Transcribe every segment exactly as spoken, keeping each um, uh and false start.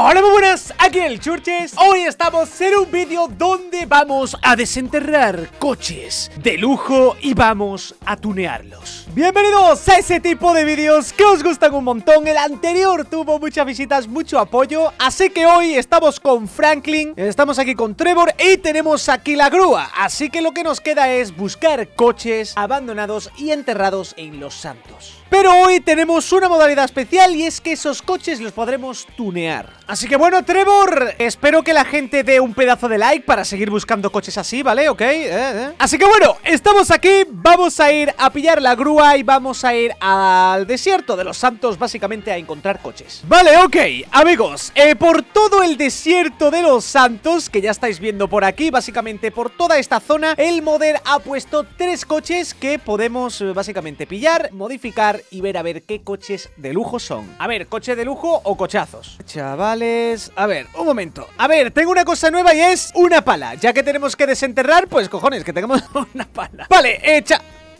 Hola, muy buenas, aquí el Churches. Hoy estamos en un vídeo donde vamos a desenterrar coches de lujo y vamos a tunearlos. Bienvenidos a ese tipo de vídeos que os gustan un montón. El anterior tuvo muchas visitas, mucho apoyo, así que hoy estamos con Franklin, estamos aquí con Trevor y tenemos aquí la grúa. Así que lo que nos queda es buscar coches abandonados y enterrados en Los Santos. Pero hoy tenemos una modalidad especial y es que esos coches los podremos tunear. Así que bueno, Trevor, espero que la gente dé un pedazo de like para seguir buscando coches así, ¿vale? ¿Ok? Eh, eh. Así que bueno, estamos aquí, vamos a ir a pillar la grúa y vamos a ir al desierto de Los Santos básicamente a encontrar coches. Vale, ok, amigos, eh, por todo el desierto de Los Santos, que ya estáis viendo por aquí, básicamente por toda esta zona, el modder ha puesto tres coches que podemos eh, básicamente pillar, modificar y ver a ver qué coches de lujo son. A ver, ¿coche de lujo o cochazos? Chavales, a ver, un momento. A ver, tengo una cosa nueva y es una pala. Ya que tenemos que desenterrar, pues cojones, que tengamos una pala. Vale, hecha...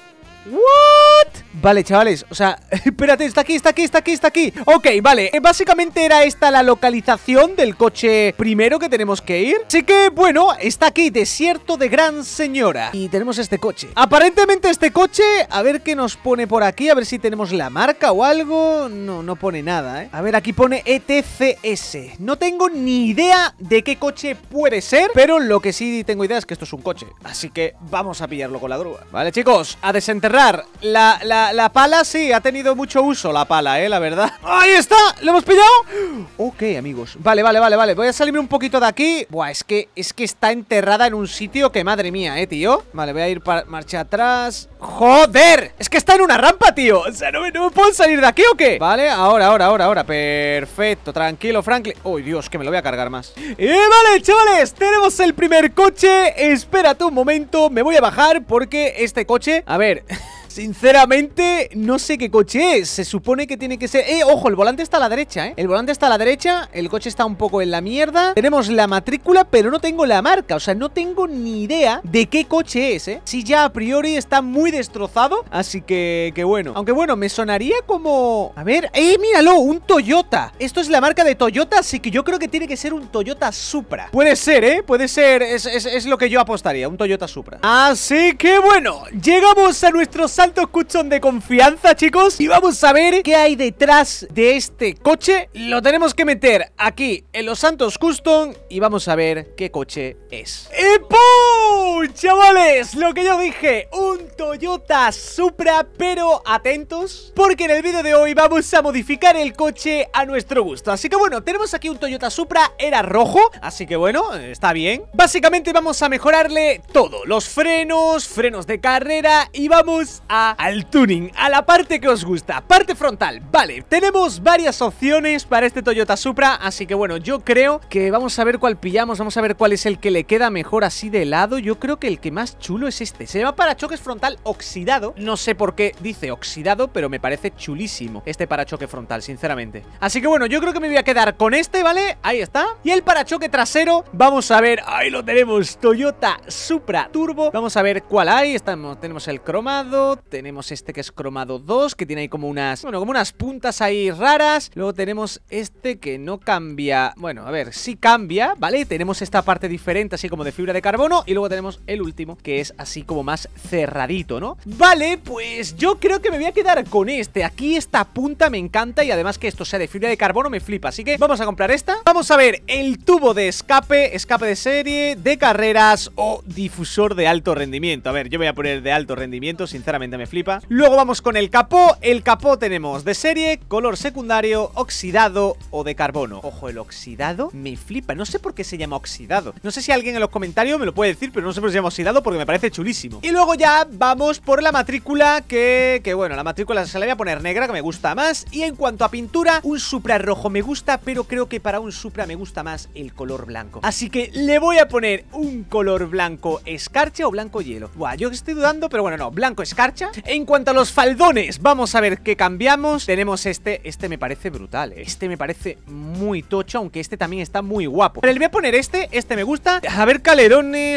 ¿What? Vale, chavales, o sea, espérate, está aquí, está aquí, está aquí, está aquí. Ok, vale, eh, básicamente era esta la localización del coche primero que tenemos que ir. Así que, bueno, está aquí, desierto de Gran Señora. Y tenemos este coche. Aparentemente este coche, a ver qué nos pone por aquí, a ver si tenemos la marca o algo. No, no pone nada, eh. A ver, aquí pone E T C S. No tengo ni idea de qué coche puede ser, pero lo que sí tengo idea es que esto es un coche. Así que vamos a pillarlo con la grúa. Vale, chicos, a desenterrar. La, la, la pala sí, ha tenido mucho uso la pala, eh, la verdad. ¡Ahí está! ¿Lo hemos pillado? Ok, amigos. Vale, vale, vale, vale. Voy a salirme un poquito de aquí. Buah, es que, es que está enterrada en un sitio que madre mía, eh, tío. Vale, voy a ir para marcha atrás. ¡Joder! Es que está en una rampa, tío. O sea, ¿no me, no me puedo salir de aquí o qué? Vale, ahora, ahora, ahora, ahora. Perfecto, tranquilo, Franklin. Uy, Dios, que me lo voy a cargar más. Y vale, chavales, tenemos el primer coche. Espérate un momento, me voy a bajar porque este coche... A ver... Sinceramente, no sé qué coche es. Se supone que tiene que ser... Eh, ojo, el volante está a la derecha, ¿eh? El volante está a la derecha, el coche está un poco en la mierda. Tenemos la matrícula, pero no tengo la marca. O sea, no tengo ni idea de qué coche es, ¿eh? Sí, ya a priori está muy destrozado. Así que, que bueno. Aunque bueno, me sonaría como... A ver, eh, míralo, un Toyota. Esto es la marca de Toyota, así que yo creo que tiene que ser un Toyota Supra. Puede ser, ¿eh? Puede ser, es, es, es lo que yo apostaría, un Toyota Supra. Así que bueno, llegamos a nuestro Santos Custom de confianza, chicos, y vamos a ver qué hay detrás de este coche. Lo tenemos que meter aquí en los Santos Custom y vamos a ver qué coche es. ¡Y ¡pum! Chavales, lo que yo dije, un Toyota Supra, pero atentos, porque en el vídeo de hoy vamos a modificar el coche a nuestro gusto. Así que bueno, tenemos aquí un Toyota Supra, era rojo, así que bueno, está bien. Básicamente vamos a mejorarle todo, los frenos, frenos de carrera y vamos a A, al tuning, a la parte que os gusta. Parte frontal, vale, tenemos varias opciones para este Toyota Supra, así que bueno, yo creo que vamos a ver cuál pillamos. Vamos a ver cuál es el que le queda mejor así de lado. Yo creo que el que más chulo es este. Se llama parachoques frontal oxidado. No sé por qué dice oxidado, pero me parece chulísimo este parachoque frontal, sinceramente. Así que bueno, yo creo que me voy a quedar con este, ¿vale? Ahí está. Y el parachoque trasero, vamos a ver. Ahí lo tenemos, Toyota Supra Turbo. Vamos a ver cuál hay. Estamos, tenemos el cromado. Tenemos este que es cromado dos, que tiene ahí como unas, bueno, como unas puntas ahí raras. Luego tenemos este que no cambia. Bueno, a ver, sí cambia, ¿vale? Tenemos esta parte diferente, así como de fibra de carbono. Y luego tenemos el último, que es así como más cerradito, ¿no? Vale, pues yo creo que me voy a quedar con este. Aquí esta punta me encanta y además que esto sea de fibra de carbono me flipa. Así que vamos a comprar esta. Vamos a ver el tubo de escape, escape de serie, de carreras o difusor de alto rendimiento. A ver, yo voy a poner de alto rendimiento, sinceramente me flipa. Luego vamos con el capó. El capó tenemos de serie, color secundario, oxidado o de carbono. Ojo, el oxidado me flipa. No sé por qué se llama oxidado. No sé si alguien en los comentarios me lo puede decir, pero no sé por qué se llama oxidado porque me parece chulísimo. Y luego ya vamos por la matrícula que, que bueno, la matrícula se la voy a poner negra, que me gusta más. Y en cuanto a pintura, un Supra rojo me gusta, pero creo que para un Supra me gusta más el color blanco. Así que le voy a poner un color blanco escarcha o blanco hielo. Buah, yo estoy dudando, pero bueno, no, blanco escarcha. En cuanto a los faldones, vamos a ver qué cambiamos. Tenemos este, este me parece brutal, ¿eh? Este me parece muy tocho, aunque este también está muy guapo. Pero le voy a poner este, este me gusta. A ver, calerones, alerones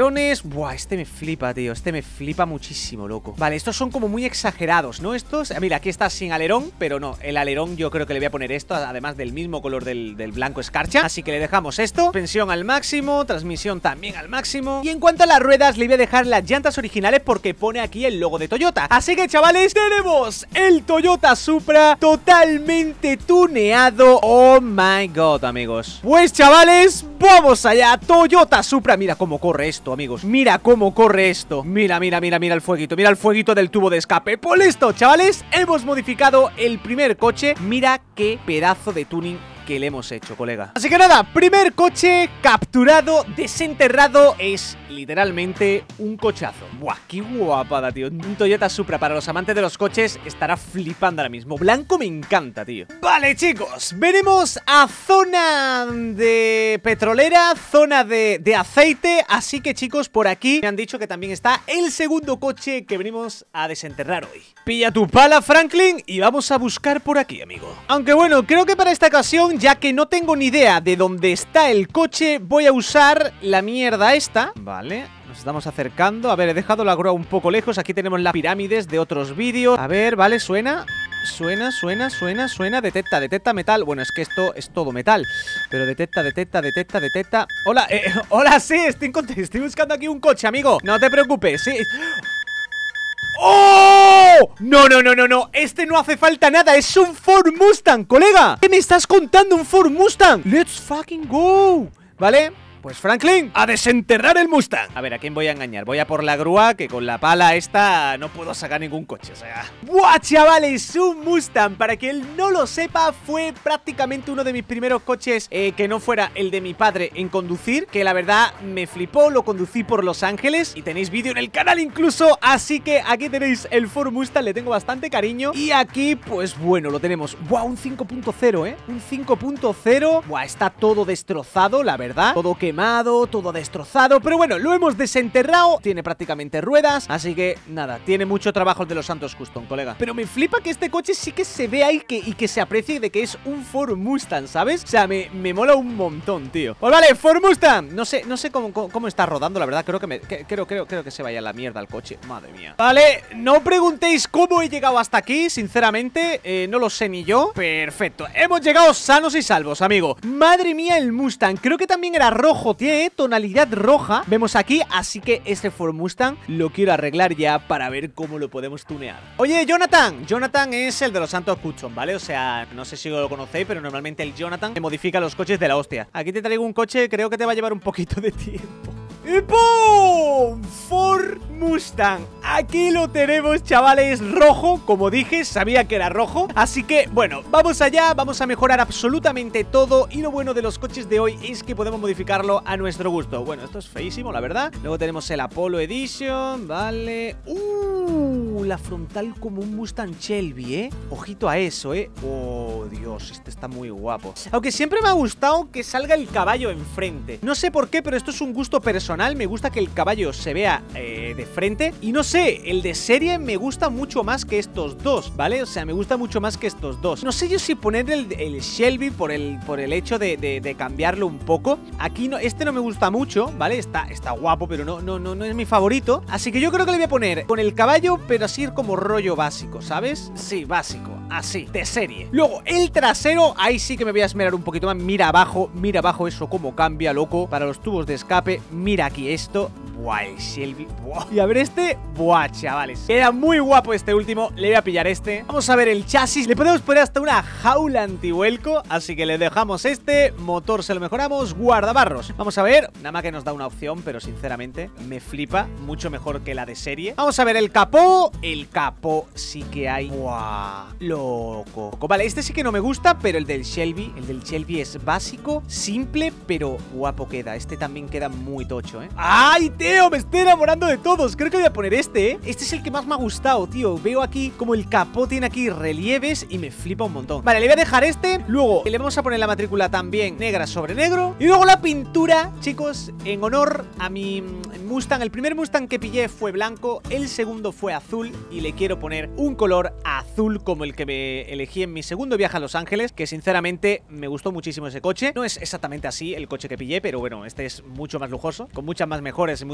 alerones. Buah, este me flipa, tío. Este me flipa muchísimo, loco. Vale, estos son como muy exagerados, ¿no? Estos, mira, aquí está sin alerón, pero no, el alerón yo creo que le voy a poner esto, además del mismo color del, del blanco escarcha. Así que le dejamos esto. Suspensión al máximo, transmisión también al máximo. Y en cuanto a las ruedas, le voy a dejar las llantas originales porque pone aquí el logo de Toyota. Así que, chavales, tenemos el Toyota Supra totalmente tuneado. Oh my god, amigos. Pues, chavales, vamos allá. Toyota Supra. Mira cómo corre esto, amigos. Mira cómo corre esto. Mira, mira, mira, mira el fueguito. Mira el fueguito del tubo de escape. Pues listo, chavales, hemos modificado el primer coche. Mira qué pedazo de tuning que le hemos hecho, colega. Así que nada, primer coche capturado, desenterrado. Es literalmente un cochazo. Buah, qué guapada, tío. Un Toyota Supra para los amantes de los coches estará flipando ahora mismo. Blanco me encanta, tío. Vale, chicos, venimos a zona de petrolera, zona de, de aceite. Así que, chicos, por aquí me han dicho que también está el segundo coche que venimos a desenterrar hoy. Pilla tu pala, Franklin, y vamos a buscar por aquí, amigo. Aunque bueno, creo que para esta ocasión, ya que no tengo ni idea de dónde está el coche, voy a usar la mierda esta. Vale, nos estamos acercando. A ver, he dejado la grúa un poco lejos. Aquí tenemos las pirámides de otros vídeos. A ver, vale, suena. Suena, suena, suena, suena. Detecta, detecta metal. Bueno, es que esto es todo metal. Pero detecta, detecta, detecta, detecta. Hola, eh, hola, sí, estoy, estoy buscando aquí un coche, amigo. No te preocupes, sí. ¡Oh! No, no, no, no, no. Este no hace falta nada. Es un Ford Mustang, colega. ¿Qué me estás contando? Un Ford Mustang. Let's fucking go. ¿Vale? Pues Franklin, a desenterrar el Mustang. A ver, ¿a quién voy a engañar? Voy a por la grúa, que con la pala esta no puedo sacar ningún coche, o sea... ¡Buah, chavales! Un Mustang, para quien no lo sepa, fue prácticamente uno de mis primeros coches eh, que no fuera el de mi padre en conducir, que la verdad me flipó, lo conducí por Los Ángeles y tenéis vídeo en el canal incluso, así que aquí tenéis el Ford Mustang, le tengo bastante cariño. Y aquí, pues bueno, lo tenemos. ¡Buah, un cinco punto cero, eh! Un cinco punto cero. ¡Buah, está todo destrozado, la verdad! Todo que quemado, todo destrozado, pero bueno, lo hemos desenterrado. Tiene prácticamente ruedas, así que nada, tiene mucho trabajo el de los Santos Custom, colega. Pero me flipa que este coche sí que se vea y que, y que se aprecie de que es un Ford Mustang, ¿sabes? O sea, me, me mola un montón, tío. Pues vale, Ford Mustang. No sé, no sé cómo, cómo, cómo está rodando, la verdad. Creo que me, que, creo, creo, creo que se vaya a la mierda el coche. Madre mía. Vale, no preguntéis cómo he llegado hasta aquí, sinceramente, eh, no lo sé ni yo. Perfecto, hemos llegado sanos y salvos, amigo. Madre mía, el Mustang, creo que también era rojo. Tiene tonalidad roja, vemos aquí, así que este Ford Mustang lo quiero arreglar ya para ver cómo lo podemos tunear. Oye, Jonathan, Jonathan es el de los Santos Custom, ¿vale? O sea, no sé si lo conocéis, pero normalmente el Jonathan modifica los coches de la hostia. Aquí te traigo un coche, creo que te va a llevar un poquito de tiempo. ¡Y ¡pum! Ford Mustang. Aquí lo tenemos, chavales, rojo. Como dije, sabía que era rojo. Así que, bueno, vamos allá. Vamos a mejorar absolutamente todo. Y lo bueno de los coches de hoy es que podemos modificarlo a nuestro gusto. Bueno, esto es feísimo, la verdad. Luego tenemos el Apollo Edition, vale. ¡Uh! La frontal como un Mustang Shelby, ¿eh? Ojito a eso, ¿eh? ¡Oh, Dios! Este está muy guapo. Aunque siempre me ha gustado que salga el caballo enfrente. No sé por qué, pero esto es un gusto personal. Me gusta que el caballo se vea eh, de frente. Y no sé, el de serie me gusta mucho más que estos dos, ¿vale? O sea, me gusta mucho más que estos dos. No sé yo si poner el, el Shelby por el, por el hecho de, de, de cambiarlo un poco. Aquí no, este no me gusta mucho, ¿vale? Está, está guapo, pero no, no, no, no es mi favorito. Así que yo creo que le voy a poner con el caballo, pero así como rollo básico, ¿sabes? Sí, básico, así, de serie. Luego, el trasero, ahí sí que me voy a esmerar un poquito más. Mira abajo, mira abajo eso cómo cambia, loco. Para los tubos de escape, mira aquí esto. Buah, el Shelby. Buah. Y a ver este. Buah, chavales. Queda muy guapo este último. Le voy a pillar este. Vamos a ver el chasis. Le podemos poner hasta una jaula antivuelco. Así que le dejamos este. Motor se lo mejoramos. Guardabarros. Vamos a ver. Nada más que nos da una opción, pero sinceramente me flipa. Mucho mejor que la de serie. Vamos a ver el capó. El capó sí que hay. Buah, loco. Vale, este sí que no me gusta, pero el del Shelby. El del Shelby es básico, simple, pero guapo queda. Este también queda muy tocho, ¿eh? ¡Ay, tío! Me estoy enamorando de todos. Creo que voy a poner este, ¿eh? Este es el que más me ha gustado, tío. Veo aquí como el capó tiene aquí relieves y me flipa un montón. Vale, le voy a dejar este. Luego le vamos a poner la matrícula también negra sobre negro. Y luego la pintura, chicos, en honor a mi Mustang. El primer Mustang que pillé fue blanco. El segundo fue azul. Y le quiero poner un color azul como el que me elegí en mi segundo viaje a Los Ángeles, que sinceramente me gustó muchísimo ese coche. No es exactamente así el coche que pillé, pero bueno, este es mucho más lujoso, con muchas más mejoras y muchas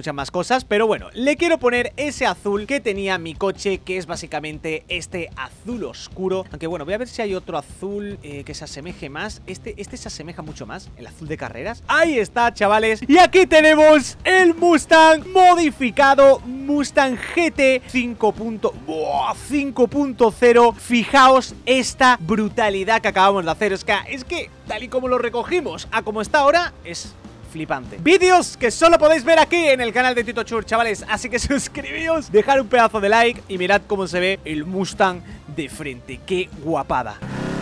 muchas más cosas, pero bueno, le quiero poner ese azul que tenía mi coche, que es básicamente este azul oscuro. Aunque bueno, voy a ver si hay otro azul eh, que se asemeje más. Este, este se asemeja mucho más, el azul de carreras. Ahí está, chavales. Y aquí tenemos el Mustang modificado, Mustang G T cinco punto cero. Fijaos esta brutalidad que acabamos de hacer. Es que, es que tal y como lo recogimos a como está ahora, es flipante. Vídeos que solo podéis ver aquí en el canal de TitoChur, chavales. Así que suscribíos, dejad un pedazo de like y mirad cómo se ve el Mustang de frente. ¡Qué guapada!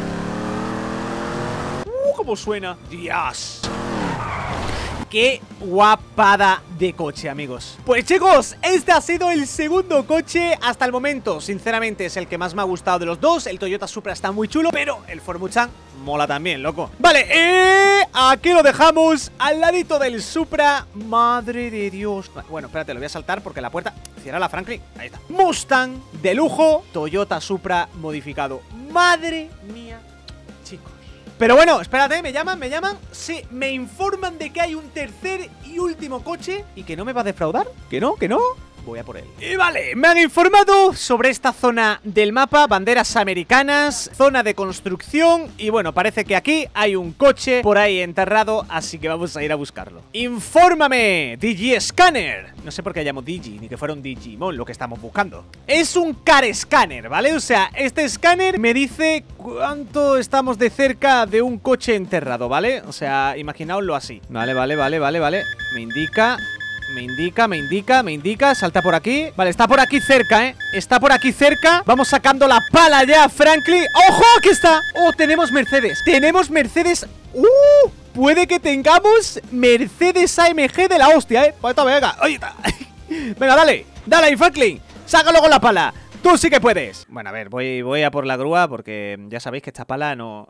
¡Uh, cómo suena! ¡Dios! ¡Qué guapada de coche, amigos! Pues chicos, este ha sido el segundo coche hasta el momento. Sinceramente es el que más me ha gustado de los dos. El Toyota Supra está muy chulo, pero el Ford Mustang mola también, loco. Vale, eh, aquí lo dejamos al ladito del Supra. Madre de Dios. Bueno, espérate, lo voy a saltar porque la puerta... Cierra la Franklin. Ahí está. Mustang de lujo, Toyota Supra modificado. Madre mía, chicos. Pero bueno, espérate, me llaman, me llaman. Sí, me informan de que hay un tercer y último coche y que no me va a defraudar. Que no, que no. Voy a por él. Y vale, me han informado sobre esta zona del mapa. Banderas americanas, zona de construcción. Y bueno, parece que aquí hay un coche por ahí enterrado, así que vamos a ir a buscarlo. ¡Infórmame! Digi Scanner. No sé por qué llamo Digi, ni que fuera un Digimon lo que estamos buscando. Es un car scanner, ¿vale? O sea, este escáner me dice cuánto estamos de cerca de un coche enterrado, ¿vale? O sea, imaginaoslo así. Vale, vale, vale, vale, vale. Me indica... Me indica, me indica, me indica. Salta por aquí. Vale, está por aquí cerca, ¿eh? Está por aquí cerca. Vamos sacando la pala ya, Franklin. ¡Ojo! ¡Aquí está! ¡Oh, tenemos Mercedes! ¡Tenemos Mercedes! ¡Uh! Puede que tengamos Mercedes A M G de la hostia, ¿eh? Pues venga. Oye, venga, dale. Dale ahí, Franklin. Sácalo con la pala. ¡Tú sí que puedes! Bueno, a ver, voy, voy a por la grúa porque ya sabéis que esta pala no...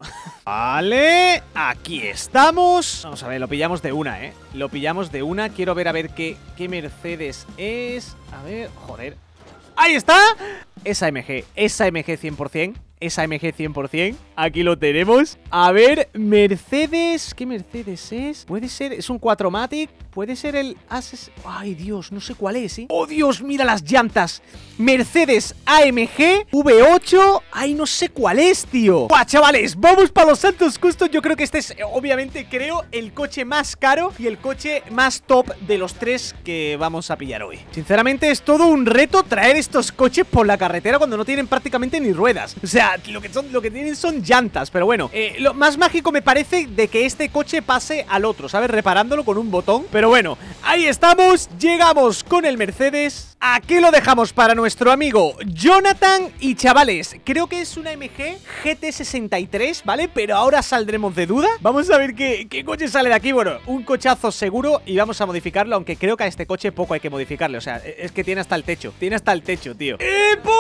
Vale, aquí estamos. Vamos a ver, lo pillamos de una, ¿eh? Lo pillamos de una. Quiero ver a ver qué, qué Mercedes es. A ver, joder. ¡Ahí está! Es A M G, es A M G cien por cien. Es A M G cien por cien. Aquí lo tenemos. A ver, Mercedes. ¿Qué Mercedes es? Puede ser, es un cuatro matic. Puede ser el Ases... Ay, Dios, no sé cuál es, ¿eh? ¡Oh, Dios! Mira las llantas. Mercedes A M G V ocho. Ay, no sé cuál es, tío. ¡Buah, chavales! Vamos para los santos justos. Yo creo que este es, obviamente, creo, el coche más caro y el coche más top de los tres que vamos a pillar hoy. Sinceramente, es todo un reto traer estos coches por la carretera cuando no tienen prácticamente ni ruedas. O sea, lo que, son, lo que tienen son llantas. Pero bueno, eh, lo más mágico me parece de que este coche pase al otro, ¿sabes? Reparándolo con un botón. Pero bueno, ahí estamos. Llegamos con el Mercedes. Aquí lo dejamos para nuestro amigo Jonathan. Y chavales, creo que es una M G G T sesenta y tres, ¿vale? Pero ahora saldremos de duda. Vamos a ver qué, qué coche sale de aquí. Bueno, un cochazo seguro y vamos a modificarlo. Aunque creo que a este coche poco hay que modificarle. O sea, es que tiene hasta el techo. Tiene hasta el techo, tío. ¡Epo!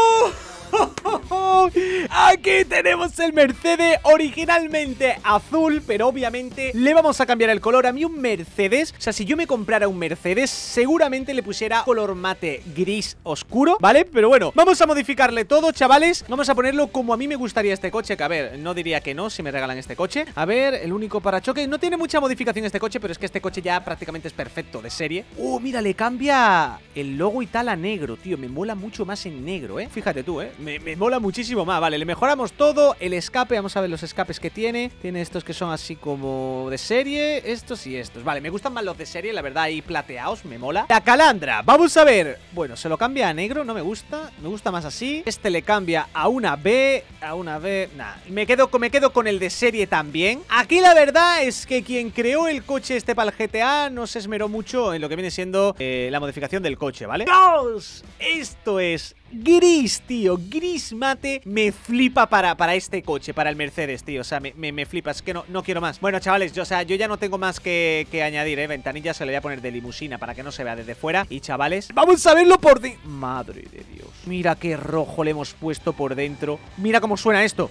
Aquí tenemos el Mercedes originalmente azul, pero obviamente le vamos a cambiar el color. A mí un Mercedes, o sea, si yo me comprara un Mercedes, seguramente le pusiera color mate gris oscuro, ¿vale? Pero bueno, vamos a modificarle todo, chavales. Vamos a ponerlo como a mí me gustaría este coche, que a ver, no diría que no si me regalan este coche. A ver, el único parachoque, no tiene mucha modificación este coche, pero es que este coche ya prácticamente es perfecto, de serie. Uh, mira, le cambia el logo y tal a negro, tío. Me mola mucho más en negro, ¿eh? Fíjate tú, ¿eh? Me, me mola muchísimo más. Vale, le mejoramos todo. El escape, vamos a ver los escapes que tiene. Tiene estos que son así como de serie. Estos y estos. Vale, me gustan más los de serie, la verdad, ahí plateados, me mola. La calandra, vamos a ver. Bueno, se lo cambia a negro, no me gusta. Me gusta más así. Este le cambia a una B. A una B, nah. Me quedo, me quedo con el de serie también. Aquí la verdad es que quien creó el coche este para el G T A no se esmeró mucho en lo que viene siendo eh, la modificación del coche, ¿vale? ¡Dios! Esto es gris, tío, gris mate. Me flipa para, para este coche, para el Mercedes, tío. O sea, me, me, me flipa, es que no, no quiero más. Bueno, chavales, yo, o sea, yo ya no tengo más que, que añadir, eh. Ventanilla se le voy a poner de limusina para que no se vea desde fuera. Y chavales, vamos a verlo por dentro. Madre de Dios, mira qué rojo le hemos puesto por dentro. Mira cómo suena esto.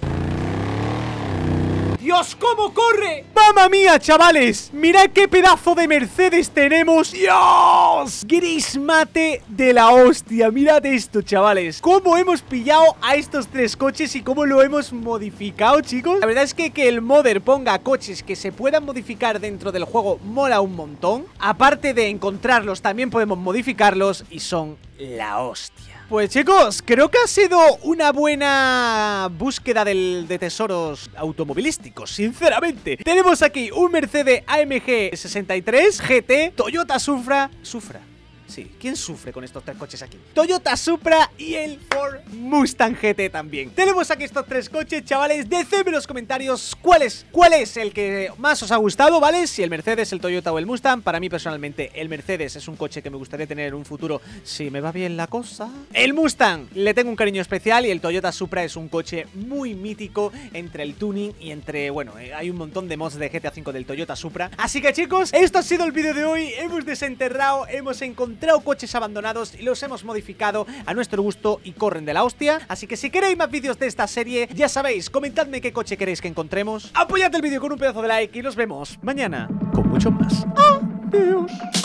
¡Dios, cómo corre! ¡Mamma mía, chavales! ¡Mirad qué pedazo de Mercedes tenemos! ¡Dios! chicos, gris mate de la hostia. Mirad esto, chavales. Cómo hemos pillado a estos tres coches y cómo lo hemos modificado, chicos. La verdad es que que el modder ponga coches que se puedan modificar dentro del juego mola un montón. Aparte de encontrarlos, también podemos modificarlos y son la hostia. Pues chicos, creo que ha sido una buena búsqueda del, de tesoros automovilísticos, sinceramente. Tenemos aquí un Mercedes A M G sesenta y tres G T, Toyota Supra, Supra. Sí, ¿quién sufre con estos tres coches aquí? Toyota Supra y el Ford Mustang G T también. Tenemos aquí estos tres coches, chavales. Decidme en los comentarios cuál es, cuál es el que más os ha gustado, ¿vale? Si el Mercedes, el Toyota o el Mustang. Para mí personalmente el Mercedes es un coche que me gustaría tener en un futuro si me va bien la cosa. El Mustang le tengo un cariño especial y el Toyota Supra es un coche muy mítico entre el tuning y entre, bueno, eh, hay un montón de mods de G T A cinco del Toyota Supra. Así que chicos, esto ha sido el vídeo de hoy. Hemos desenterrado, hemos encontrado coches abandonados y los hemos modificado a nuestro gusto y corren de la hostia. Así que si queréis más vídeos de esta serie, ya sabéis, comentadme qué coche queréis que encontremos. Apoyad el vídeo con un pedazo de like y nos vemos mañana con mucho más. Adiós.